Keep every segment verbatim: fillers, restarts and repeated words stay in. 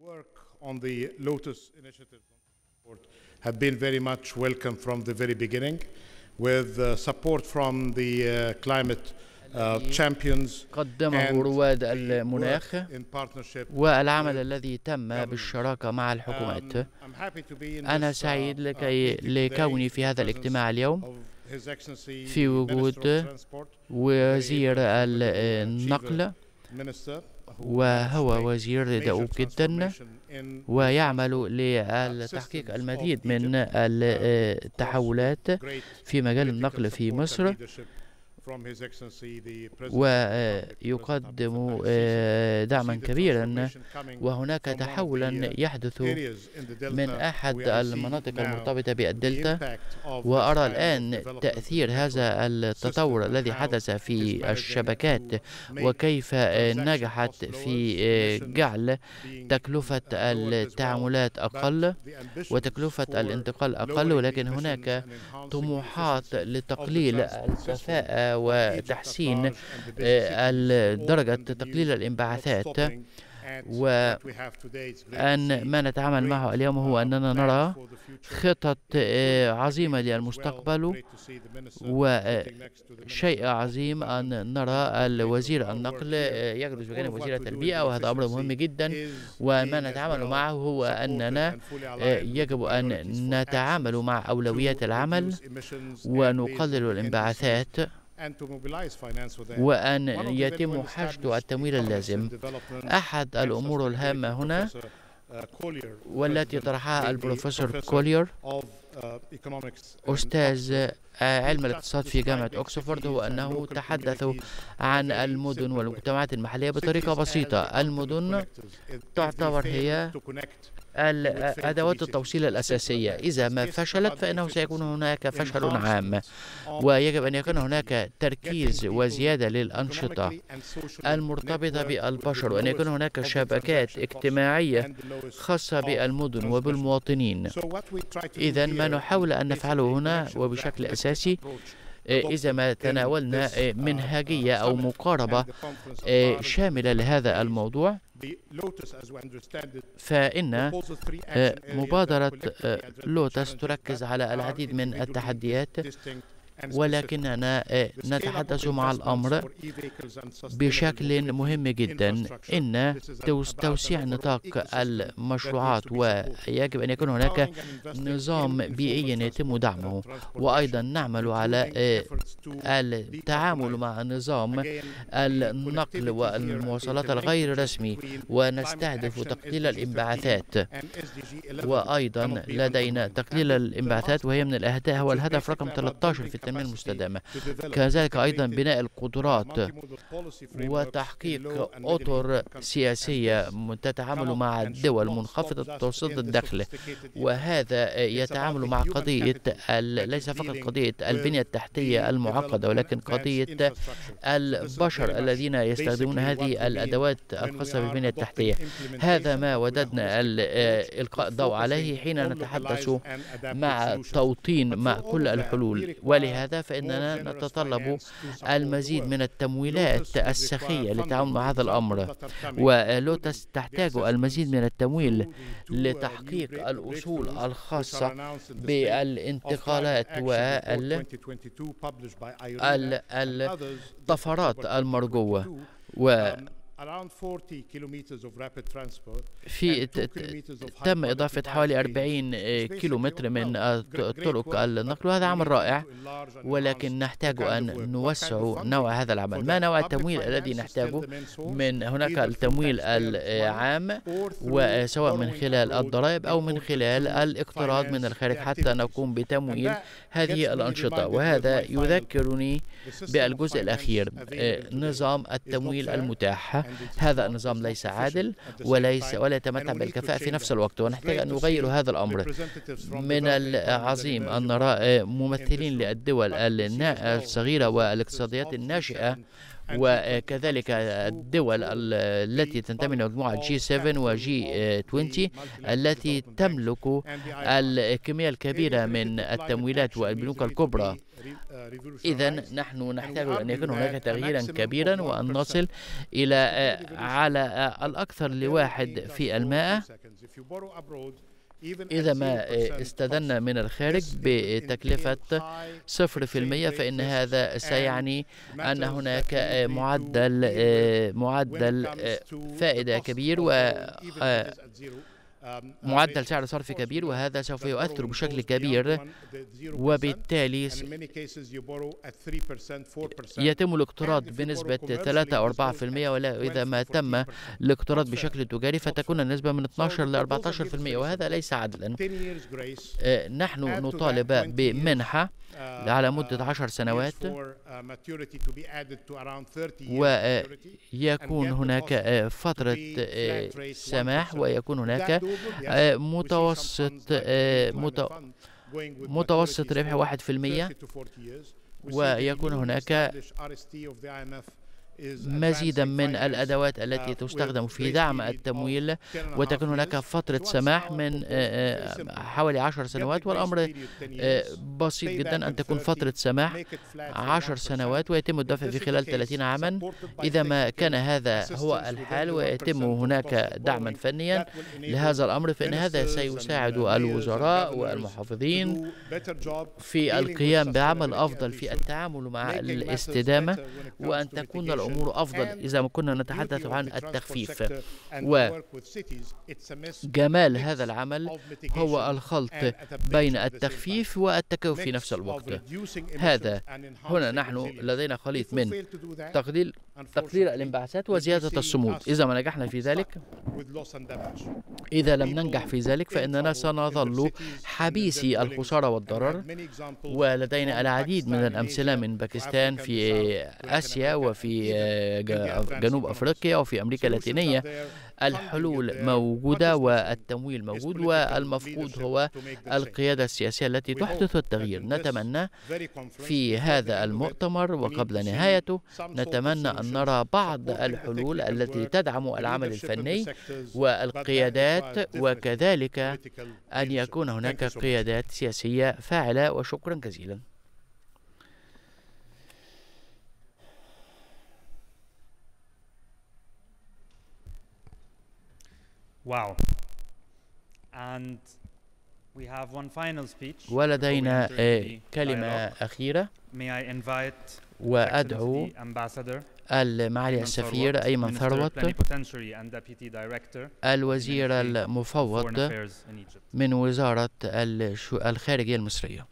Work on the Lotus initiative have been very much welcome from the very beginning, with uh, support from the uh, climate uh, champions قدمه رواد المناخ والعمل الذي تم بالشراكة مع الحكومات. أنا سعيد لكي لكوني في هذا الاجتماع اليوم في وجود وزير النقل، وهو وزير دؤوب جدا ويعمل لتحقيق المزيد من التحولات في مجال النقل في مصر، ويقدم دعما كبيرا. وهناك تحولا يحدث من أحد المناطق المرتبطة بالدلتا، وأرى الآن تأثير هذا التطور الذي حدث في الشبكات وكيف نجحت في جعل تكلفة التعاملات أقل وتكلفة الانتقال أقل، ولكن هناك طموحات لتقليل الكفاءة وتحسين درجة تقليل الانبعاثات. وأن ما نتعامل معه اليوم هو أننا نرى خطط عظيمة للمستقبل، وشيء عظيم أن نرى الوزير النقل يجلس بجانب وزيرة البيئة، وهذا أمر مهم جدا. وما نتعامل معه هو أننا يجب أن نتعامل مع أولويات العمل ونقلل الانبعاثات، وأن يتم حشد التمويل اللازم. أحد الأمور الهامة هنا والتي طرحها البروفيسور كولير أستاذ علم الاقتصاد في جامعة أكسفورد هو أنه تحدث عن المدن والمجتمعات المحلية بطريقة بسيطة. المدن تعتبر هي أدوات التوصيل الأساسية، إذا ما فشلت فإنه سيكون هناك فشل عام، ويجب أن يكون هناك تركيز وزيادة للأنشطة المرتبطة بالبشر، وأن يكون هناك شبكات اجتماعية خاصة بالمدن وبالمواطنين. إذا ما نحاول أن نفعله هنا وبشكل أساسي، إذا ما تناولنا منهجية أو مقاربة شاملة لهذا الموضوع، فإن مبادرة لوتس تركز على العديد من التحديات، ولكننا نتحدث مع الأمر بشكل مهم جدا. إن توسيع نطاق المشروعات، ويجب أن يكون هناك نظام بيئي يتم دعمه، وأيضا نعمل على التعامل مع نظام النقل والمواصلات الغير رسمي، ونستهدف تقليل الانبعاثات. وأيضا لدينا تقليل الانبعاثات، وهي من الأهداف، هو الهدف رقم ثلاثة عشر في التنمية المستدامة. كذلك أيضا بناء القدرات وتحقيق أطر سياسية تتعامل مع الدول منخفضة متوسطة الدخل، وهذا يتعامل مع قضية ليس فقط قضية البنية التحتية المعقدة، ولكن قضية البشر الذين يستخدمون هذه الأدوات الخاصة بالبنية التحتية. هذا ما وددنا إلقاء الضوء عليه حين نتحدث مع توطين مع كل الحلول، ولهذا فإننا نتطلب المزيد من التمويلات السخية للتعامل مع هذا الأمر. ولوتس تحتاج المزيد من التمويل لتحقيق الأصول الخاصة بالانتقالات والطفرات المرجوة. و في تم إضافة حوالي أربعين كيلومتر من طرق النقل، وهذا عمل رائع، ولكن نحتاج أن نوسع نوع هذا العمل. ما نوع التمويل الذي نحتاجه؟ من هناك التمويل العام، وسواء من خلال الضرائب أو من خلال الاقتراض من الخارج حتى نقوم بتمويل هذه الأنشطة. وهذا يذكرني بالجزء الأخير، نظام التمويل المتاح. هذا النظام ليس عادل وليس ولا يتمتع بالكفاءة في نفس الوقت، ونحتاج أن نغير هذا الأمر. من العظيم أن نرى ممثلين للدول الصغيرة والاقتصاديات الناشئة وكذلك الدول التي تنتمي إلى مجموعة جي سبعة وجي عشرين التي تملك الكمية الكبيرة من التمويلات والبنوك الكبرى. إذا نحن نحتاج أن يكون هناك تغييرا كبيرا وأن نصل إلى على الأكثر لواحد في المائة. إذا ما استدنا من الخارج بتكلفة صفر في المئة فإن هذا سيعني أن هناك معدل معدل فائدة كبير و معدل سعر صرف كبير، وهذا سوف يؤثر بشكل كبير، وبالتالي يتم الاقتراض بنسبة ثلاثة أو أربعة في المئة، ولا إذا ما تم الاقتراض بشكل تجاري فتكون النسبة من اثني عشر إلى أربعة عشر في المئة، وهذا ليس عدلا. نحن نطالب بمنحة على مدة عشر سنوات، ويكون هناك فترة سماح، ويكون هناك متوسط متوسط ربح واحد في المئة، ويكون هناك مزيدا من الأدوات التي تستخدم في دعم التمويل، وتكون هناك فترة سماح من حوالي عشر سنوات. والأمر بسيط جدا أن تكون فترة سماح عشر سنوات ويتم الدفع في خلال ثلاثين عاما. إذا ما كان هذا هو الحال ويتم هناك دعما فنيا لهذا الأمر، فإن هذا سيساعد الوزراء والمحافظين في القيام بعمل أفضل في التعامل مع الاستدامة، وأن تكون الأمور أفضل إذا ما كنا نتحدث عن التخفيف. وجمال هذا العمل هو الخلط بين التخفيف والتكيف في نفس الوقت. هذا هنا نحن لدينا خليط من تقليل تقليل الانبعاثات وزيادة الصمود. إذا ما نجحنا في ذلك، إذا لم ننجح في ذلك فإننا سنظل حبيسي الخسارة والضرر. ولدينا العديد من الأمثلة من باكستان في آسيا وفي جنوب أفريقيا وفي أمريكا اللاتينية. الحلول موجودة والتمويل موجود، والمفقود هو القيادة السياسية التي تحدث التغيير. نتمنى في هذا المؤتمر وقبل نهايته نتمنى أن نرى بعض الحلول التي تدعم العمل الفني والقيادات، وكذلك أن يكون هناك قيادات سياسية فاعلة. وشكرا جزيلا. Wow. And we have one final speech. ولدينا كلمة أخيرة. May I invite وأدعو المعالي السفير أيمن ثروت الوزير المفوض من وزارة الخارجية المصرية.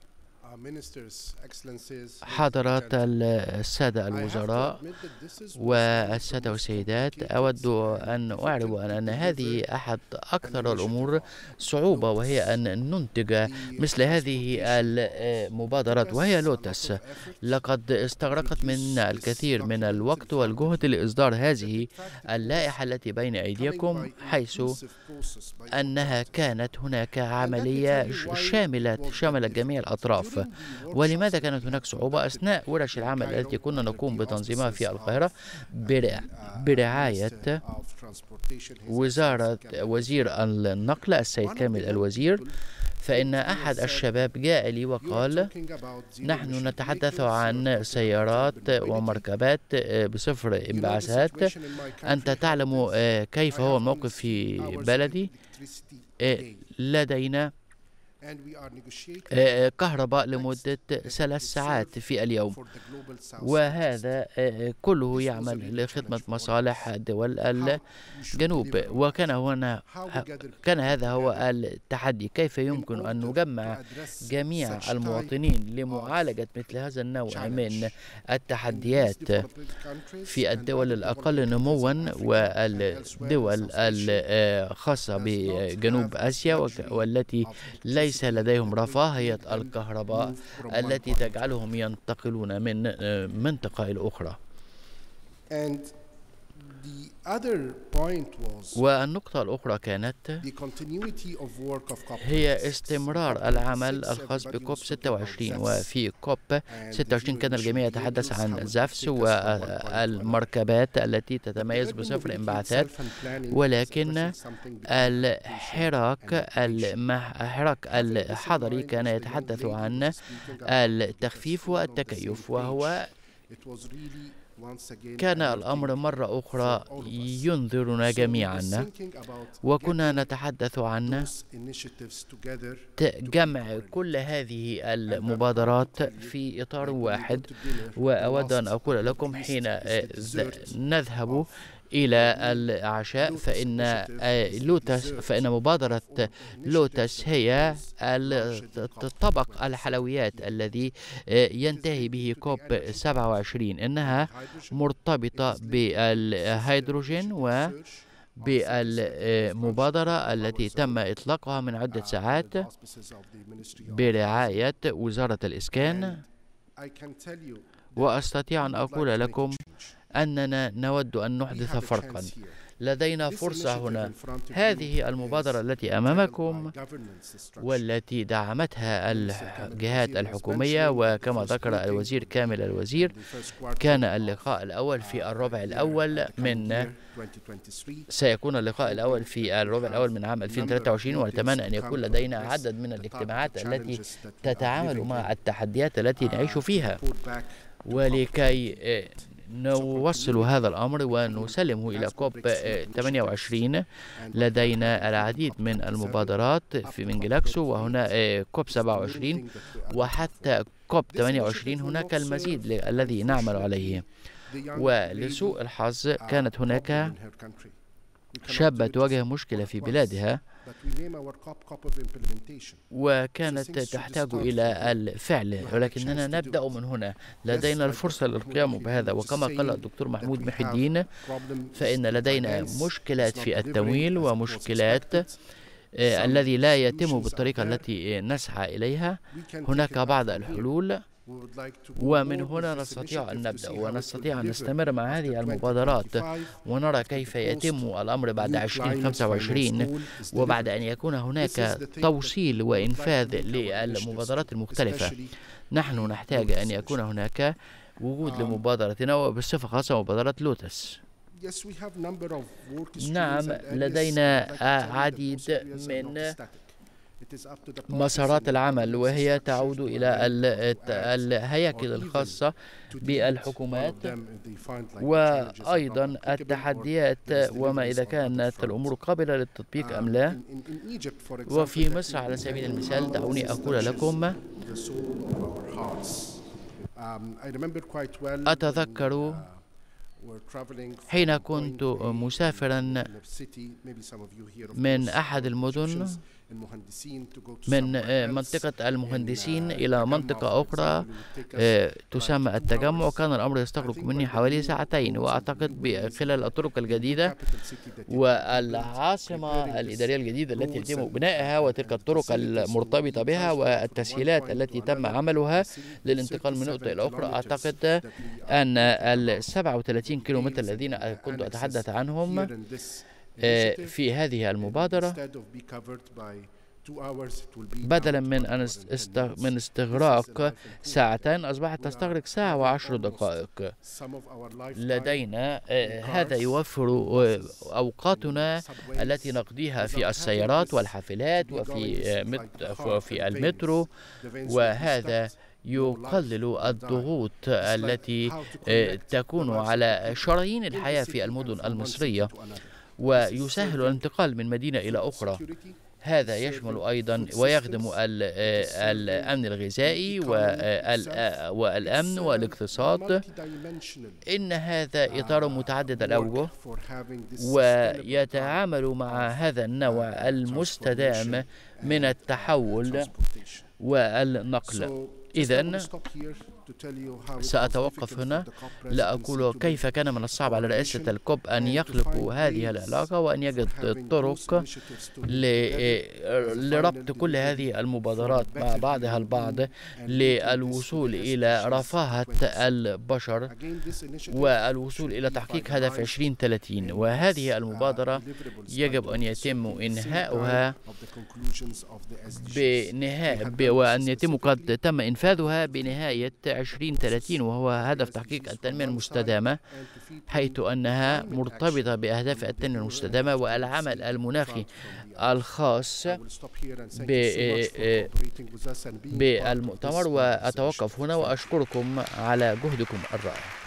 حضرات السادة الوزراء والسادة والسيدات، أود أن أعرب أن هذه أحد أكثر الأمور صعوبة، وهي أن ننتج مثل هذه المبادرات، وهي لوتس. لقد استغرقت منا الكثير من الوقت والجهد لإصدار هذه اللائحة التي بين أيديكم، حيث أنها كانت هناك عملية شاملة شملت جميع الأطراف. ولماذا كانت هناك صعوبة؟ أثناء ورش العمل التي كنا نقوم بتنظيمها في القاهرة برعاية وزارة وزير النقل السيد كامل الوزير، فإن أحد الشباب جاء لي وقال: نحن نتحدث عن سيارات ومركبات بصفر انبعاثات، أنت تعلم كيف هو الموقف في بلدي، لدينا كهرباء لمدة ثلاث ساعات في اليوم، وهذا كله يعمل لخدمة مصالح دول الجنوب. وكان هنا كان هذا هو التحدي: كيف يمكن أن نجمع جميع المواطنين لمعالجة مثل هذا النوع من التحديات في الدول الأقل نموا والدول الخاصة بجنوب آسيا، والتي ليس لديهم رفاهية الكهرباء التي تجعلهم ينتقلون من منطقة إلى أخرى. والنقطة الأخرى كانت هي استمرار العمل الخاص بكوب ستة وعشرين. وفي كوب ستة وعشرين كان الجميع يتحدث عن زافس والمركبات التي تتميز بصفر انبعاثات، ولكن الحراك الحراك الحضري كان يتحدث عن التخفيف والتكيف، وهو كان الأمر مرة أخرى ينذرنا جميعا. وكنا نتحدث عن جمع كل هذه المبادرات في إطار واحد. وأود أن أقول لكم حين نذهب إلى العشاء فإن لوتس فإن مبادرة لوتس هي طبق الحلويات الذي ينتهي به كوب سبعة وعشرين. إنها مرتبطة بالهيدروجين وبالمبادرة التي تم إطلاقها من عدة ساعات برعاية وزارة الإسكان. وأستطيع أن أقول لكم أننا نود أن نحدث فرقا. لدينا فرصة هنا. هذه المبادرة التي أمامكم والتي دعمتها الجهات الحكومية، وكما ذكر الوزير كامل الوزير كان اللقاء الأول في الربع الأول من سيكون اللقاء الأول في الربع الأول من عام ألفين وثلاثة وعشرين. ونتمنى أن يكون لدينا عدد من الاجتماعات التي تتعامل مع التحديات التي نعيش فيها، ولكي نوصل هذا الأمر ونسلمه إلى كوب ثمانية وعشرين. لدينا العديد من المبادرات في من جلاكسو، وهنا كوب سبعة وعشرين، وحتى كوب ثمانية وعشرين هناك المزيد الذي نعمل عليه. ولسوء الحظ كانت هناك شابة تواجه مشكلة في بلادها، وكانت تحتاج إلى الفعل، ولكننا نبدأ من هنا. لدينا الفرصة للقيام بهذا. وكما قال الدكتور محمود محي الدين فإن لدينا مشكلات في التمويل ومشكلات الذي لا يتم بالطريقة التي نسعى إليها. هناك بعض الحلول، ومن هنا نستطيع أن نبدأ ونستطيع أن نستمر مع هذه المبادرات ونرى كيف يتم الأمر بعد ألفين وخمسة وعشرين، وبعد أن يكون هناك توصيل وإنفاذ للمبادرات المختلفة. نحن نحتاج أن يكون هناك وجود لمبادرتنا، وبصفة خاصة مبادرة لوتس. نعم، لدينا عديد من مسارات العمل، وهي تعود إلى الهياكل الخاصة بالحكومات وأيضا التحديات وما إذا كانت الأمور قابلة للتطبيق أم لا. وفي مصر على سبيل المثال دعوني أقول لكم أتذكر حين كنت مسافرا من أحد المدن من منطقة المهندسين إلى منطقة أخرى تسمى التجمع، كان الأمر يستغرق مني حوالي ساعتين. وأعتقد خلال الطرق الجديدة والعاصمة الإدارية الجديدة التي يتم بنائها وتلك الطرق المرتبطة بها والتسهيلات التي تم عملها للانتقال من نقطة إلى أخرى، أعتقد أن ال سبعة وثلاثين كيلومتر الذين كنت أتحدث عنهم في هذه المبادرة بدلا من أن من استغراق ساعتين أصبحت تستغرق ساعة وعشر دقائق. لدينا هذا يوفر أوقاتنا التي نقضيها في السيارات والحافلات وفي في المترو، وهذا يقلل الضغوط التي تكون على شرايين الحياة في المدن المصرية، ويسهل الانتقال من مدينة إلى أخرى. هذا يشمل أيضا ويخدم الأمن الغذائي والأمن والاقتصاد. إن هذا إطار متعدد الأوجه ويتعامل مع هذا النوع المستدام من التحول والنقل. إذن سأتوقف هنا لأقول كيف كان من الصعب على رئاسة الكوب أن يخلقوا هذه العلاقة وأن يجد طرق لربط كل هذه المبادرات مع بعضها البعض للوصول إلى رفاهة البشر والوصول إلى تحقيق هدف عشرين ثلاثين. وهذه المبادرة يجب أن يتم إنهاؤها بنهاية وأن يتم قد تم إنفاذها بنهاية عشرين ثلاثين، وهو هدف تحقيق التنمية المستدامة، حيث أنها مرتبطة بأهداف التنمية المستدامة والعمل المناخي الخاص بالمؤتمر. وأتوقف هنا وأشكركم على جهدكم الرائع.